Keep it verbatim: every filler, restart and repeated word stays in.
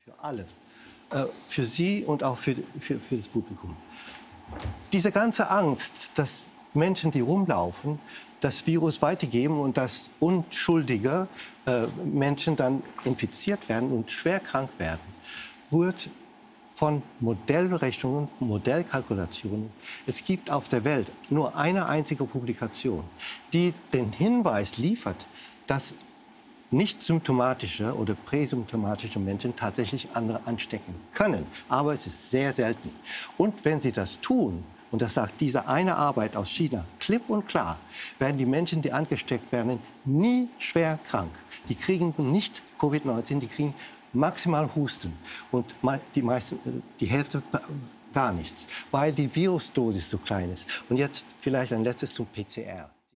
Für alle. Äh, für Sie und auch für, für, für das Publikum. Diese ganze Angst, dass Menschen, die rumlaufen, das Virus weitergeben und dass unschuldige äh, Menschen dann infiziert werden und schwer krank werden, wird von Modellrechnungen, Modellkalkulationen. Es gibt auf der Welt nur eine einzige Publikation, die den Hinweis liefert, dass nicht symptomatische oder präsymptomatische Menschen tatsächlich andere anstecken können. Aber es ist sehr selten. Und wenn sie das tun, und das sagt diese eine Arbeit aus China klipp und klar, werden die Menschen, die angesteckt werden, nie schwer krank. Die kriegen nicht Covid neunzehn, die kriegen maximal Husten und die, meisten, die Hälfte gar nichts, weil die Virusdosis so klein ist. Und jetzt vielleicht ein letztes zum P C R.